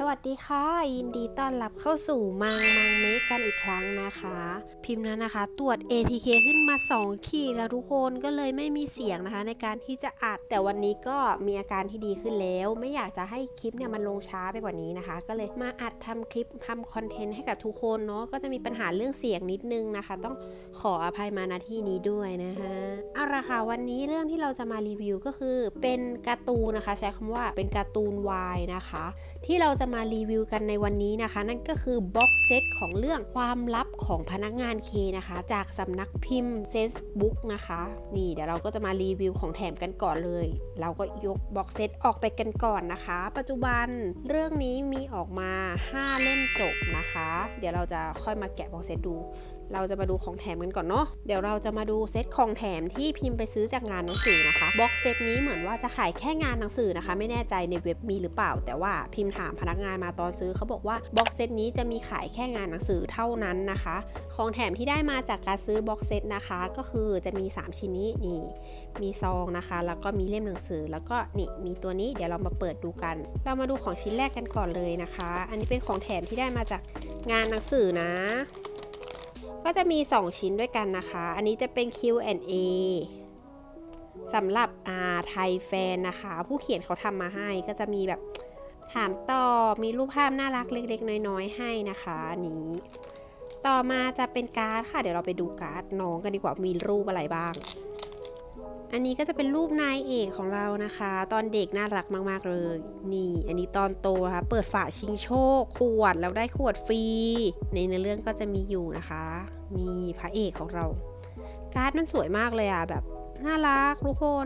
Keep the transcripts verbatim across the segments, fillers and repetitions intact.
วัสดีค่ะยินดีต้อนรับเข้าสู่มังมังเมกกันอีกครั้งนะคะพิมพ์นั้นนะคะตรวจ เอ ที เค ขึ้นมาสองขีดแล้วทุกคนก็เลยไม่มีเสียงนะคะในการที่จะอัดแต่วันนี้ก็มีอาการที่ดีขึ้นแล้วไม่อยากจะให้คลิปเนี่ยมันลงช้าไปกว่านี้นะคะก็เลยมาอัดทำคลิปทำคอนเทนต์ให้กับทุกคนเนาะก็จะมีปัญหาเรื่องเสียงนิดนึงนะคะต้องขออภัยมาณที่นี้ด้วยนะคะเอาละค่ะวันนี้เรื่องที่เราจะมารีวิวก็คือเป็นการ์ตูนนะคะใช้คำว่าเป็นการ์ตูนวายนะคะที่เราจะมารีวิวกันในวันนี้นะคะนั่นก็คือบ็อกเซตของเรื่องความลับของพนักงานเคนะคะจากสำนักพิมพ์เซนส์บุ๊กนะคะนี่เดี๋ยวเราก็จะมารีวิวของแถมกันก่อนเลยเราก็ยกบ็อกเซตออกไปกันก่อนนะคะปัจจุบันเรื่องนี้มีออกมาห้าเล่มจบนะคะเดี๋ยวเราจะค่อยมาแกะบ็อกเซตดูเราจะมาดูของแถมกันก่อนเนาะเดี๋ยวเราจะมาดูเซตของแถมที่พิมพ์ไปซื้อจากงานหนังสือนะคะบ็อกเซตนี้เหมือนว่าจะขายแค่งานหนังสือนะคะไม่แน่ใจในเว็บมีหรือเปล่าแต่ว่าพิมพ์ถามพนักงานมาตอนซื้อเขาบอกว่าบ็อกเซตนี้จะมีขายแค่งานหนังสือเท่านั้นนะคะของแถมที่ได้มาจากการซื้อบ็อกเซตนะคะก็คือจะมีสามชิ้นนี้นี่มีซองนะคะแล้วก็มีเล่มหนังสือแล้วก็นี่มีตัวนี้เดี๋ยวเรามาเปิดดูกันเรามาดูของชิ้นแรกกันก่อนเลยนะคะอันนี้เป็นของแถมที่ได้มาจากงานหนังสือนะก็จะมีสองชิ้นด้วยกันนะคะอันนี้จะเป็น คิว แอนด์ เอ สำหรับอาไทยแฟนนะคะผู้เขียนเขาทำมาให้ก็จะมีแบบถามตอบมีรูปภาพน่ารักเล็กๆน้อยๆให้นะคะอันนี้ต่อมาจะเป็นการ์ดค่ะเดี๋ยวเราไปดูการ์ดน้องกันดีกว่ามีรูปอะไรบ้างอันนี้ก็จะเป็นรูปนายเอกของเรานะคะตอนเด็กน่ารักมากๆเลยนี่อันนี้ตอนโตนะคะเปิดฝาชิงโชคขวดแล้วได้ขวดฟรีในเนื้อเรื่องก็จะมีอยู่นะคะนี่พระเอกของเราการ์ดมันสวยมากเลยอ่ะแบบน่ารักทุกคน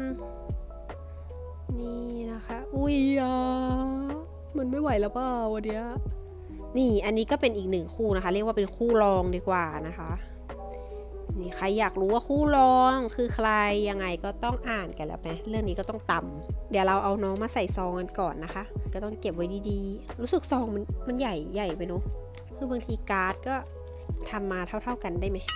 นี่นะคะอุ้ยอ่ะมันไม่ไหวแล้วเปล่าวันเนี้ยนี่อันนี้ก็เป็นอีกหนึ่งคู่นะคะเรียกว่าเป็นคู่รองดีกว่านะคะนี่ใครอยากรู้ว่าคู่รองคือใครยังไงก็ต้องอ่านกันแล้วไหมเรื่องนี้ก็ต้องตำเดี๋ยวเราเอาน้องมาใส่ซองกันก่อนนะคะก็ต้องเก็บไว้ดีๆรู้สึกซองมันมันใหญ่ใหญ่ไปเนาะคือบางทีการ์ดก็ทำมาเท่าๆกันได้ไหม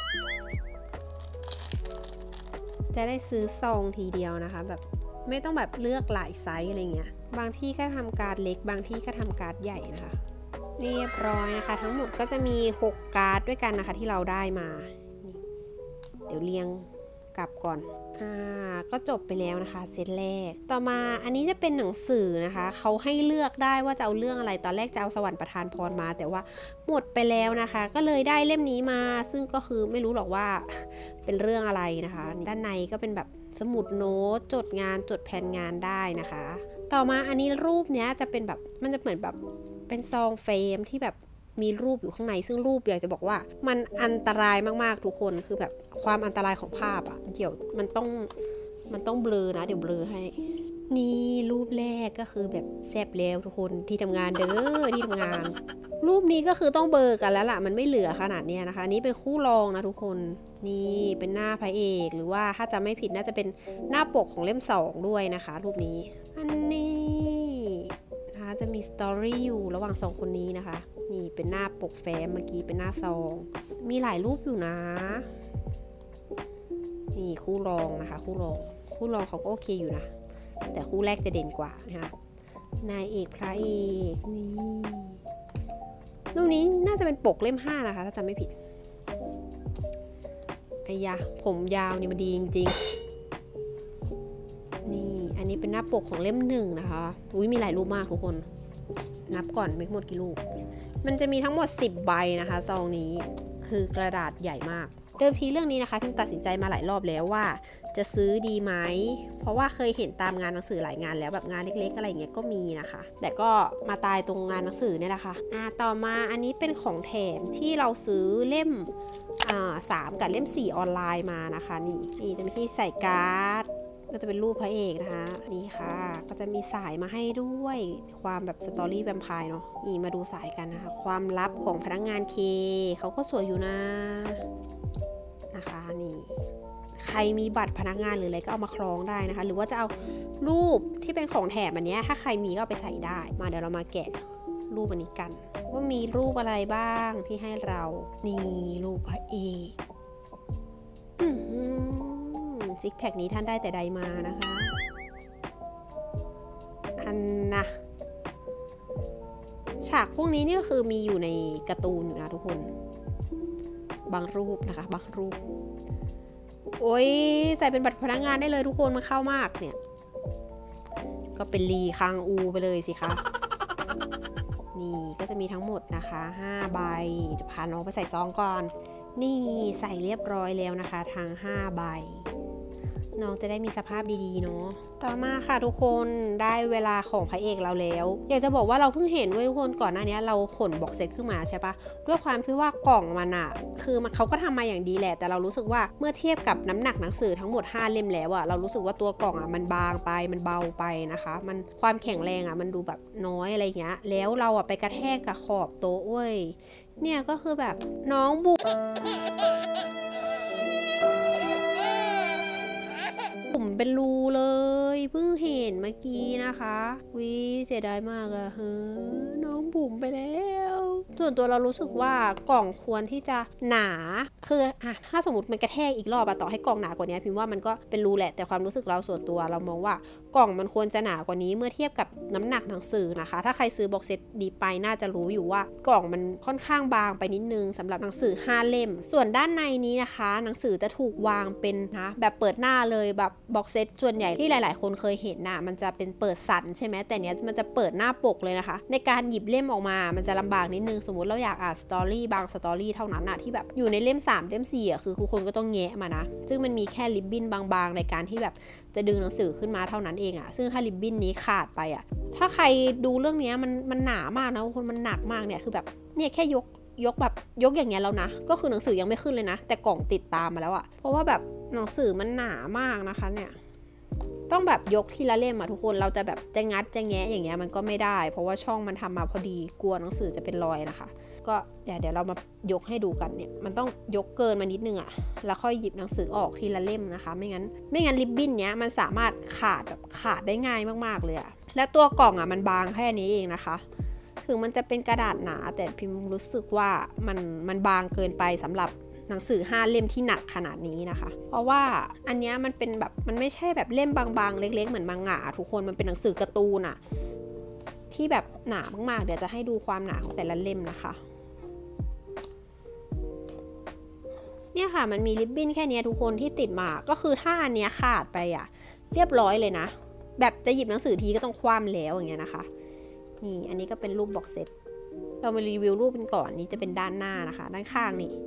จะได้ซื้อซองทีเดียวนะคะแบบไม่ต้องแบบเลือกหลายไซส์อะไรเงี้ยบางที่ก็ทำการ์ดเล็กบางที่ก็ทำการ์ดใหญ่นะคะเรียบร้อยนะคะทั้งหมดก็จะมีหกการ์ดด้วยกันนะคะที่เราได้มาเดี๋ยวเรียงกลับก่อนอ่าก็จบไปแล้วนะคะเซตแรกต่อมาอันนี้จะเป็นหนังสือนะคะเขาให้เลือกได้ว่าจะเอาเรื่องอะไรตอนแรกจะเอาสวรรค์ประทานพรมาแต่ว่าหมดไปแล้วนะคะก็เลยได้เล่มนี้มาซึ่งก็คือไม่รู้หรอกว่าเป็นเรื่องอะไรนะคะด้านในก็เป็นแบบสมุดโน้ตจดงานจดแผนงานได้นะคะต่อมาอันนี้รูปเนี้ยจะเป็นแบบมันจะเหมือนแบบเป็นซองเฟรมที่แบบมีรูปอยู่ข้างในซึ่งรูปอยากจะบอกว่ามันอันตรายมากๆทุกคนคือแบบความอันตรายของภาพอ่ะเดี๋ยวมันต้องมันต้องเบลอนะเดี๋ยวเบลอให้นี่รูปแรกก็คือแบบแซ่บแล้วทุกคนที่ทำงานเด้อที่ทำงานรูปนี้ก็คือต้องเบลอกันแล้วล่ะมันไม่เหลือขนาดนี้นะคะนี่เป็นคู่รองนะทุกคนนี่เป็นหน้าพระเอกหรือว่าถ้าจะไม่ผิดน่าจะเป็นหน้าปกของเล่มสองด้วยนะคะรูปนี้อันนี้นะคะจะมีสตอรี่อยู่ระหว่างสองคนนี้นะคะนี่เป็นหน้าปกแฟ้มเมื่อกี้เป็นหน้าซองมีหลายรูปอยู่นะนี่คู่รองนะคะคู่รองคู่รองเขาก็โอเคอยู่นะแต่คู่แรกจะเด่นกว่านะคะนายเอกพระเอกนี่รูปนี้น่าจะเป็นปกเล่มห้านะคะถ้าจำไม่ผิดไอ้ยะผมยาวนี่มันดีจริงๆนี่อันนี้เป็นหน้าปกของเล่มหนึ่งนะคะอุ้ยมีหลายรูปมากทุกคนนับก่อนไม่หมดกี่รูปมันจะมีทั้งหมดสิบใบนะคะซองนี้คือกระดาษใหญ่มากเดิมทีเรื่องนี้นะคะพิมตัดสินใจมาหลายรอบแล้วว่าจะซื้อดีไหมเพราะว่าเคยเห็นตามงานหนังสือหลายงานแล้วแบบงานเล็กๆอะไรเงี้ยก็มีนะคะแต่ก็มาตายตรงงานหนังสือเนี่ยแหละค่ะอ่าต่อมาอันนี้เป็นของแถมที่เราซื้อเล่มอ่าสามกับเล่มสี่ออนไลน์มานะคะนี่นี่จะมีที่ใส่การ์ดก็จะเป็นรูปพระเอกนะคะนี่ค่ะก็จะมีสายมาให้ด้วยความแบบสตอรี่แวมไพร์เนาะนี่มาดูสายกันนะคะความลับของพนักงานเคเขาก็สวยอยู่นะนะคะนี่ใครมีบัตรพนักงานหรืออะไรก็เอามาคล้องได้นะคะหรือว่าจะเอารูปที่เป็นของแถมอันนี้ถ้าใครมีก็เอาไปใส่ได้มาเดี๋ยวเรามาแกะรูปอันนี้กันว่ามีรูปอะไรบ้างที่ให้เรานี่รูปพระเอกซิกแพคนี้ท่านได้แต่ใดมานะคะอันนะฉากพวกนี้นี่ก็คือมีอยู่ในการ์ตูนอยู่นะทุกคนบางรูปนะคะบางรูปโอ้ยใส่เป็นบัตรพนักงานได้เลยทุกคนมันเข้ามากเนี่ยก็เป็นลีคังอูไปเลยสิคะนี่ก็จะมีทั้งหมดนะคะห้าใบจะพาน้องไปใส่ซองก่อนนี่ใส่เรียบร้อยแล้วนะคะทั้งห้าใบน้องจะได้มีสภาพดีๆเนาะต่อมาค่ะทุกคนได้เวลาของพระเอกเราแล้วอยากจะบอกว่าเราเพิ่งเห็นด้วยทุกคนก่อนหน้านี้เราขนบ็อกเซตขึ้นมาใช่ปะด้วยความที่ว่ากล่องมันอะคือมันเขาก็ทำมาอย่างดีแหละแต่เรารู้สึกว่าเมื่อเทียบกับน้ำหนักหนังสือทั้งหมดห้าเล่มแล้วอะเรารู้สึกว่าตัวกล่องอะมันบางไปมันเบาไปนะคะมันความแข็งแรงอะมันดูแบบน้อยอะไรเงี้ยแล้วเราอะไปกระแทกกับขอบโต๊ะเว้ยเนี่ยก็คือแบบน้องบุผมเป็นรูเลยเพิ่งเห็นเมื่อกี้นะคะวิเสียดายมากอะเฮ้น้องบุ๋มไปแล้วส่วนตัวเรารู้สึกว่ากล่องควรที่จะหนาคืออะถ้าสมมติมันกระแทกอีกรอบอะต่อให้กล่องหนากว่านี้พิมพ์ว่ามันก็เป็นรูแหละแต่ความรู้สึกเราส่วนตัวเรามองว่ากล่องมันควรจะหนากว่านี้เมื่อเทียบกับน้ำหนักหนังสือนะคะถ้าใครซื้อบ็อกเซตดีไปน่าจะรู้อยู่ว่ากล่องมันค่อนข้างบางไปนิดนึงสำหรับหนังสือห้าเล่มส่วนด้านในนี้นะคะหนังสือจะถูกวางเป็นนะแบบเปิดหน้าเลยแบบบ็อกเซตส่วนใหญ่ที่หลายๆคนเคยเห็นน่ะมันจะเป็นเปิดสันใช่ไหมแต่เนี้ยมันจะเปิดหน้าปกเลยนะคะในการหยิบเล่มออกมามันจะลำบากนิดนึงสมมติเราอยากอ่านสตอรี่บางสตอรี่เท่านั้นน่ะที่แบบอยู่ในเล่มสามเล่มสี่อ่ะคือทุกคนก็ต้องแงะมานะซึ่งมันมีแค่ริบบิ้นบางๆในการที่แบบจะดึงหนังสือขึ้นมาเท่านั้นเองอ่ะซึ่งถ้าริบบิ้นนี้ขาดไปอ่ะถ้าใครดูเรื่องนี้มันมันหนามากนะทุกคนมันหนักมากเนี่ยคือแบบเนี่ยแค่ยกยกแบบยกอย่างเงี้ยแล้วนะก็คือหนังสือยังไม่ขึ้นเลยนะแต่กล่องติดตามมาแล้วอ่ะเพราะว่าแบบหนังสือมันหนามากนะคะเนี่ยต้องแบบยกทีละเล่มอะทุกคนเราจะแบบจะงัดจะแงะอย่างเงี้ยมันก็ไม่ได้เพราะว่าช่องมันทำมาพอดีกลัวหนังสือจะเป็นรอยนะคะก็เดี๋ยวเดี๋ยวเรามายกให้ดูกันเนี่ยมันต้องยกเกินมานิดนึงอะแล้วค่อยหยิบหนังสือออกทีละเล่มนะคะไม่งั้นไม่งั้นริบบิ้นเนี้ยมันสามารถขาดแบบขาดได้ง่ายมากๆเลยอะและตัวกล่องอะมันบางแค่นี้เองนะคะถึงมันจะเป็นกระดาษหนาแต่พิมรู้สึกว่ามันมันบางเกินไปสำหรับหนังสือห้าเล่มที่หนักขนาดนี้นะคะเพราะว่าอันนี้มันเป็นแบบมันไม่ใช่แบบเล่มบางๆเล็กๆเหมือนมังงะทุกคนมันเป็นหนังสือการ์ตูนอะที่แบบหนามากๆเดี๋ยวจะให้ดูความหนาของแต่ละเล่มนะคะเนี่ยค่ะมันมีริบบิ้นแค่นี้ทุกคนที่ติดมาก็คือถ้าอันเนี้ยขาดไปอะเรียบร้อยเลยนะแบบจะหยิบหนังสือทีก็ต้องคว่ำแล้วอย่างเงี้ยนะคะนี่อันนี้ก็เป็นรูปบ็อกเซตเรามารีวิวรูปกันก่อนนี้จะเป็นด้านหน้านะคะด้านข้างนี่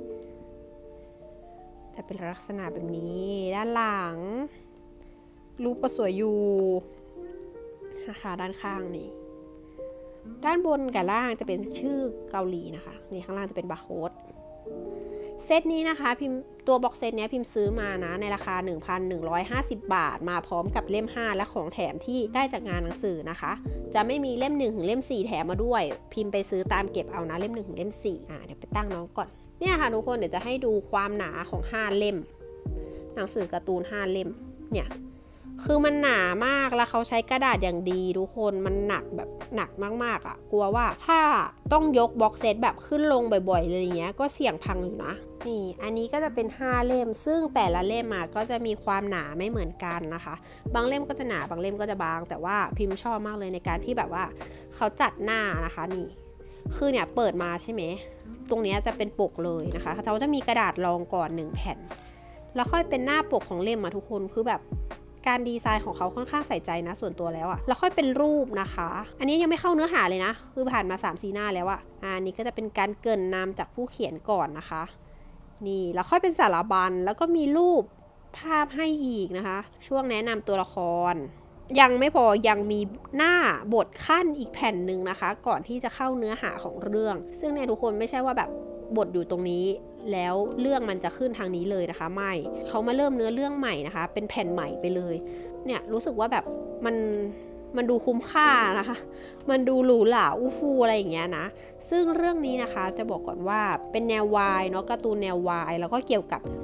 จะเป็นลักษณะแบบนี้ด้านหลังรูปก็สวยอยู่นะคะด้านข้างนี่ด้านบนกับล่างจะเป็นชื่อเกาหลีนะคะนี่ข้างล่างจะเป็นบาร์โค้ดเซตนี้นะคะพิมพ์ตัวบ็อกเซตนี้พิมพ์ซื้อมานะในราคา หนึ่งพันหนึ่งร้อยห้าสิบ บาทมาพร้อมกับเล่มห้าและของแถมที่ได้จากงานหนังสือนะคะจะไม่มีเล่มหนึ่งถึงเล่มสี่แถมมาด้วยพิมพ์ไปซื้อตามเก็บเอานะเล่มหนึ่งถึงเล่มสี่อ่าเดี๋ยวไปตั้งน้องก่อนเนี่ยค่ะทุกคนเดี๋ยวจะให้ดูความหนาของห้าเล่มหนังสือการ์ตูนห้าเล่มเนี่ยคือมันหนามากแล้วเขาใช้กระดาษอย่างดีทุกคนมันหนักแบบหนักมากๆอ่ะกลัวว่าถ้าต้องยกบ็อกเซตแบบขึ้นลงบ่อยๆเลยอย่างเงี้ยก็เสี่ยงพังอยู่นะนี่อันนี้ก็จะเป็นห้าเล่มซึ่งแต่ละเล่มอ่ะก็จะมีความหนาไม่เหมือนกันนะคะบางเล่มก็จะหนาบางเล่มก็จะบางแต่ว่าพิมพ์ชอบมากเลยในการที่แบบว่าเขาจัดหน้านะคะนี่คือเนี่ยเปิดมาใช่ไหมตรงนี้จะเป็นปกเลยนะคะเขาจะมีกระดาษรองก่อนหนึ่งแผ่นแล้วค่อยเป็นหน้าปกของเล่มมาทุกคนคือแบบการดีไซน์ของเขาค่อนข้างใส่ใจนะส่วนตัวแล้วอะแล้วค่อยเป็นรูปนะคะอันนี้ยังไม่เข้าเนื้อหาเลยนะคือผ่านมา สามสี่ หน้าแล้วอะอันนี้ก็จะเป็นการเกริ่นนำจากผู้เขียนก่อนนะคะนี่แล้วค่อยเป็นสารบัญแล้วก็มีรูปภาพให้อีกนะคะช่วงแนะนำตัวละครยังไม่พอยังมีหน้าบทขั้นอีกแผ่นหนึ่งนะคะก่อนที่จะเข้าเนื้อหาของเรื่องซึ่งเนี่ยทุกคนไม่ใช่ว่าแบบบทอยู่ตรงนี้แล้วเรื่องมันจะขึ้นทางนี้เลยนะคะไม่เขามาเริ่มเนื้อเรื่องใหม่นะคะเป็นแผ่นใหม่ไปเลยเนี่ยรู้สึกว่าแบบมันมันดูคุ้มค่านะคะมันดูหรูหราอู้ฟู่อะไรอย่างเงี้ยนะซึ่งเรื่องนี้นะคะจะบอกก่อนว่าเป็นแนววายเนาะการ์ตูนแนววายแล้วก็เกี่ยวกับ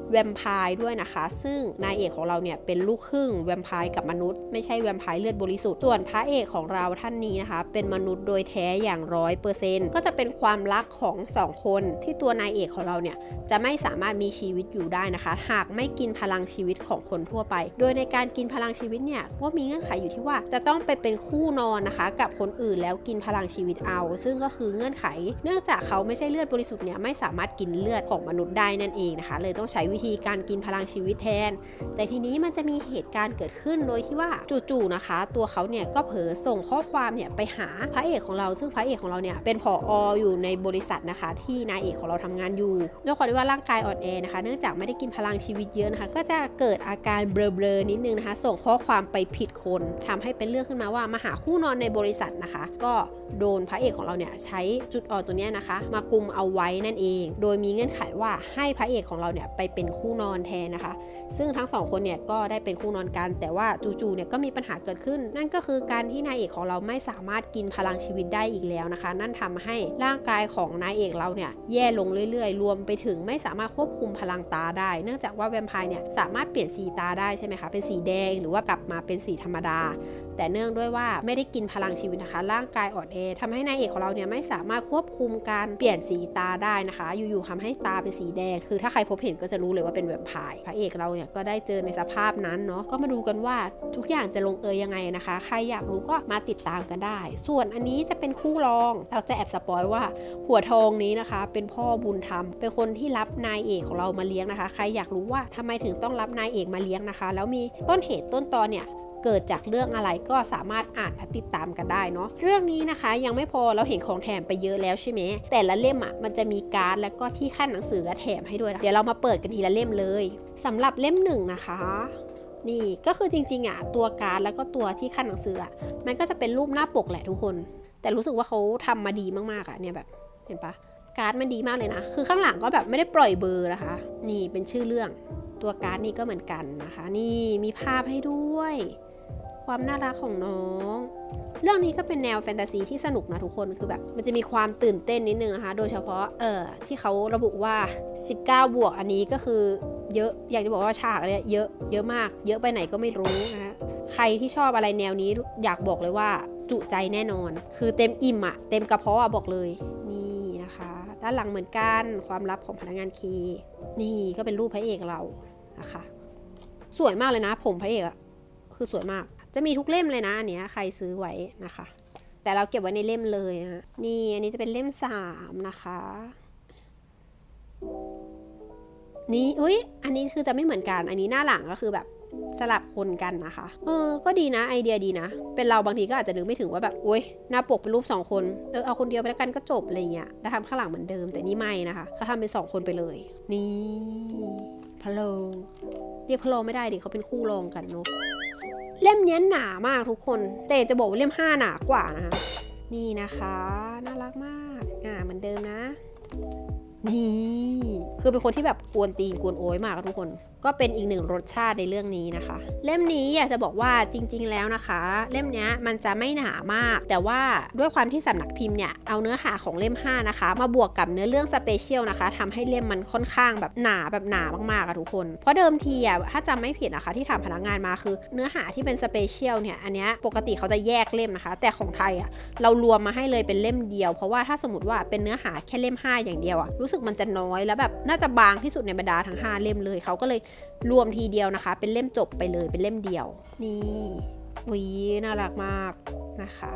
แวมไพร์ด้วยนะคะซึ่งนายเอกของเราเนี่ยเป็นลูกครึ่งแวมไพร์กับมนุษย์ไม่ใช่แวมไพร์เลือดบริสุทธิ์ส่วนพระเอกของเราท่านนี้นะคะเป็นมนุษย์โดยแท้อย่างร้อยเปอร์เซ็นต์ก็จะเป็นความรักของสองคนที่ตัวนายเอกของเราเนี่ยจะไม่สามารถมีชีวิตอยู่ได้นะคะหากไม่กินพลังชีวิตของคนทั่วไปโดยในการกินพลังชีวิตเนี่ยก็มีเงื่อนไขอยู่ที่ว่าจะต้องไปเป็นคู่นอนนะคะกับคนอื่นแล้วกินพลังชีวิตเอาซึ่งก็คือเงื่อนไขเนื่องจากเขาไม่ใช่เลือดบริสุทธิ์เนี่ยไม่สามารถกินเลือดของมนุษย์ได้นั่นเองนะคะเลยต้องใช้วิธีการกินพลังชีวิตแทนแต่ทีนี้มันจะมีเหตุการณ์เกิดขึ้นโดยที่ว่าจู่ๆนะคะตัวเขาเนี่ยก็เผลอส่งข้อความเนี่ยไปหาพระเอกของเราซึ่งพระเอกของเราเนี่ยเป็นผอ.อยู่ในบริษัทนะคะที่นายเอกของเราทำงานอยู่ด้วยความที่ว่าร่างกายอ่อนแอนะคะเนื่องจากไม่ได้กินพลังชีวิตเยอะนะคะก็จะเกิดอาการเบลอๆนิดนึงนะคะส่งข้อความไปผิดคนทำให้เป็นเรื่องขึ้นมาว่ามาหาคู่นอนในบริษัทนะคะก็โดนพระเอกของเราเนี่ยใช้จุดอ่อนตัวนี้นะคะมากุมเอาไว้นั่นเองโดยมีเงื่อนไขว่าให้พระเอกของเราเนี่ยไปเป็นคู่นอนแทนนะคะซึ่งทั้งสองคนเนี่ยก็ได้เป็นคู่นอนกันแต่ว่าจู่ๆเนี่ยก็มีปัญหาเกิดขึ้นนั่นก็คือการที่นายเอกของเราไม่สามารถกินพลังชีวิตได้อีกแล้วนะคะนั่นทำให้ร่างกายของนายเอกเราเนี่ยแย่ลงเรื่อยๆรวมไปถึงไม่สามารถควบคุมพลังตาได้เนื่องจากว่าแวมไพร์เนี่ยสามารถเปลี่ยนสีตาได้ใช่ไหมคะเป็นสีแดงหรือว่ากลับมาเป็นสีธรรมดาแต่เนื่องด้วยว่าไม่ได้กินพลังชีวิตนะคะร่างกายอ่อนแอทำให้นายเอกของเราเนี่ยไม่สามารถควบคุมการเปลี่ยนสีตาได้นะคะอยู่ๆทำให้ตาเป็นสีแดงคือถ้าใครพบเห็นก็จะรู้เลยว่าเป็นแวมไพร์พระเอกเราเนี่ยก็ได้เจอในสภาพนั้นเนาะก็มาดูกันว่าทุกอย่างจะลงเอยยังไงนะคะใครอยากรู้ก็มาติดตามกันได้ส่วนอันนี้จะเป็นคู่รองเราจะแอบสปอยว่าหัวทองนี้นะคะเป็นพ่อบุญธรรมเป็นคนที่รับนายเอกของเรามาเลี้ยงนะคะใครอยากรู้ว่าทำไมถึงต้องรับนายเอกมาเลี้ยงนะคะแล้วมีต้นเหตุต้นตอเนี่ยเกิดจากเรื่องอะไรก็สามารถอ่านและติดตามกันได้เนาะเรื่องนี้นะคะยังไม่พอเราเห็นของแถมไปเยอะแล้วใช่ไหมแต่ละเล่มอ่ะมันจะมีการ์ดแล้วก็ที่ขั้นหนังสือแถมให้ด้วยเดี๋ยวเรามาเปิดกันทีละเล่มเลยสำหรับเล่มหนึ่งนะคะนี่ก็คือจริงๆอ่ะตัวการ์ดแล้วก็ตัวที่ขั้นหนังสืออ่ะมันก็จะเป็นรูปหน้าปกแหละทุกคนแต่รู้สึกว่าเขาทำมาดีมากๆอ่ะเนี่ยแบบเห็นปะการ์ดมันดีมากเลยนะคือข้างหลังก็แบบไม่ได้ปล่อยเบอร์นะคะนี่เป็นชื่อเรื่องตัวการ์ดนี่ก็เหมือนกันนะคะนี่มีภาพให้ด้วยความน่ารักของน้องเรื่องนี้ก็เป็นแนวแฟนตาซีที่สนุกนะทุกคนคือแบบมันจะมีความตื่นเต้นนิดนึงนะคะโดยเฉพาะเอ่อที่เขาระบุว่าสิบเก้าบวกอันนี้ก็คือเยอะอยากจะบอกว่าฉากเนี่ยเยอะเยอะมากเยอะไปไหนก็ไม่รู้นะใครที่ชอบอะไรแนวนี้อยากบอกเลยว่าจุใจแน่นอนคือเต็มอิ่มอะเต็มกระเพาะอะบอกเลยนี่นะคะด้านหลังเหมือนกันความลับของพนักงานคีนี่ก็เป็นรูปพระเอกเรานะคะสวยมากเลยนะผมพระเอกอะคือสวยมากจะมีทุกเล่มเลยนะอันเนี้ยใครซื้อไว้นะคะแต่เราเก็บไว้ในเล่มเลยฮะนี่อันนี้จะเป็นเล่มสามนะคะนี่อุ้ยอันนี้คือจะไม่เหมือนกันอันนี้หน้าหลังก็คือแบบสลับคนกันนะคะเออก็ดีนะไอเดียดีนะเป็นเราบางทีก็อาจจะนึกไม่ถึงว่าแบบโอ๊ยหน้าปกเป็นรูปสองคนเออเอาคนเดียวไปแล้วกันก็จบอะไรเงี้ยแล้วทำข้างหลังเหมือนเดิมแต่นี่ไม่นะคะเขาทำเป็นสองคนไปเลยนี่พะโลเรียกพะโลไม่ได้ดิเขาเป็นคู่รองกันเนาะเล่มนี้หนามากทุกคนแต่จะบอกว่าเล่มห้าหนากว่านะคะนี่นะคะน่ารักมากอ่าเหมือนเดิมนะนี่คือเป็นคนที่แบบกวนตีนกวนโอยมากทุกคนก็เป็นอีกหนึ่งรสชาติในเรื่องนี้นะคะเล่มนี้อยากจะบอกว่าจริงๆแล้วนะคะเล่มนี้มันจะไม่หนามากแต่ว่าด้วยความที่สำนักพิมพ์เนี่ยเอาเนื้อหาของเล่มห้านะคะมาบวกกับเนื้อเรื่องสเปเชียลนะคะทำให้เล่มมันค่อนข้างแบบหนาแบบหนามากๆอะทุกคนเพราะเดิมทีอะถ้าจำไม่ผิดนะคะที่ถามพนักงานมาคือเนื้อหาที่เป็นสเปเชียลเนี่ยอันนี้ปกติเขาจะแยกเล่มนะคะแต่ของไทยอะเรารวมมาให้เลยเป็นเล่มเดียวเพราะว่าถ้าสมมติว่าเป็นเนื้อหาแค่เล่มห้าอย่างเดียวอะรู้สึกมันจะน้อยแล้วแบบน่าจะบางที่สุดในบรรดาทั้งห้าเล่มเลยเขาก็เลยรวมทีเดียวนะคะเป็นเล่มจบไปเลยเป็นเล่มเดียวนี่วีน่ารักมากนะคะ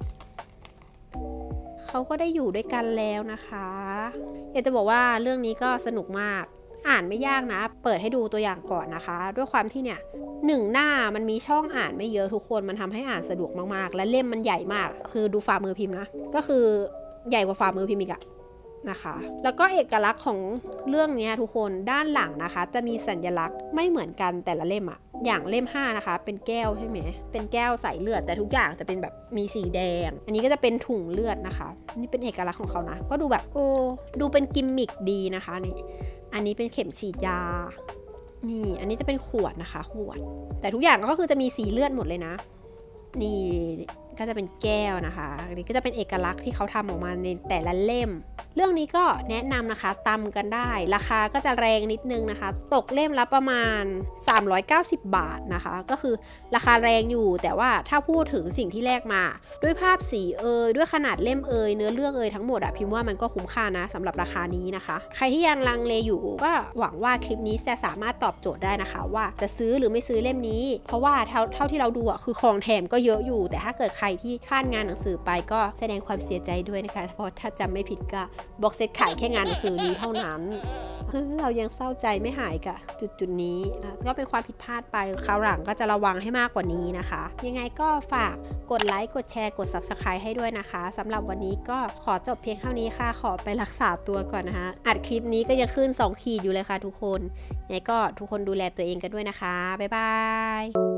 เขาก็ได้อยู่ด้วยกันแล้วนะคะอยากจะบอกว่าเรื่องนี้ก็สนุกมากอ่านไม่ยากนะเปิดให้ดูตัวอย่างก่อนนะคะด้วยความที่เนี่ยหนึ่งหน้ามันมีช่องอ่านไม่เยอะทุกคนมันทำให้อ่านสะดวกมากๆและเล่มมันใหญ่มากคือดูฝ่ามือพิมพ์นะก็คือใหญ่กว่าฝ่ามือพิมพ์อีกอะนะคะแล้วก็เอกลักษณ์ของเรื่องนี้ทุกคนด้านหลังนะคะจะมีสัญลักษณ์ไม่เหมือนกันแต่ละเล่มอะอย่างเล่มห้านะคะเป็นแก้วใช่ไหมเป็นแก้วใส่เลือดแต่ทุกอย่างจะเป็นแบบมีสีแดงอันนี้ก็จะเป็นถุงเลือดนะคะนี่เป็นเอกลักษณ์ของเขานะก็ดูแบบโอ้ดูเป็นกิมมิคดีนะคะนี่อันนี้เป็นเข็มฉีดยานี่อันนี้จะเป็นขวดนะคะขวดแต่ทุกอย่างก็คือจะมีสีเลือดหมดเลยนะนี่ก็จะเป็นแก้วนะคะอันนี้ก็จะเป็นเอกลักษณ์ที่เขาทำออกมาในแต่ละเล่มเรื่องนี้ก็แนะนำนะคะตำกันได้ราคาก็จะแรงนิดนึงนะคะตกเล่มละประมาณสามร้อยเก้าสิบบาทนะคะก็คือราคาแรงอยู่แต่ว่าถ้าพูดถึงสิ่งที่แลกมาด้วยภาพสีเอยด้วยขนาดเล่มเอยเนื้อเรื่องเอยทั้งหมดอะพิมพ์ว่ามันก็คุ้มค่านะสำหรับราคานี้นะคะใครที่ยังลังเลอยู่ก็หวังว่าคลิปนี้จะสามารถตอบโจทย์ได้นะคะว่าจะซื้อหรือไม่ซื้อเล่มนี้เพราะว่าเท่าเท่าที่เราดูอะคือของแถมก็เยอะอยู่แต่ถ้าเกิดใครที่พลาดงานหนังสือไปก็แสดงความเสียใจด้วยนะคะเพราะถ้าจำไม่ผิดก็บ็อกเซตขายแค่งานหนังสือนี้เท่านั้นเรายังเศร้าใจไม่หายกับจุดจุดนี้ก็เป็นความผิดพลาดไปคราวหลังก็จะระวังให้มากกว่านี้นะคะยังไงก็ฝากกดไลค์กดแชร์กด ซับสไครบ์ ให้ด้วยนะคะสำหรับวันนี้ก็ขอจบเพียงเท่านี้ค่ะขอไปรักษาตัวก่อนนะคะอัดคลิปนี้ก็ยังขึ้นสองขีดอยู่เลยค่ะทุกคนยังไงก็ทุกคนดูแลตัวเองกันด้วยนะคะบ๊ายบาย